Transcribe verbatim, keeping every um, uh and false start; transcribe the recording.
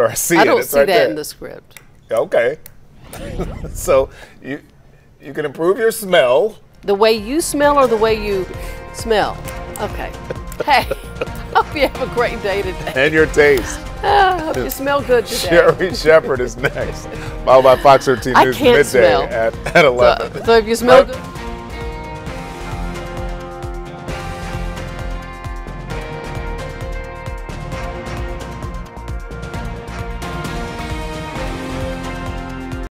I see I it. don't It's see right that there. in the script. Okay. So you you can improve your smell. The way you smell or the way you smell? Okay. Hey, hope you have a great day today. And your taste. I hope you smell good today. Sherri Shepherd is next. Followed by Fox thirteen I News midday midday smell. at, at eleven. So, so if you smell good.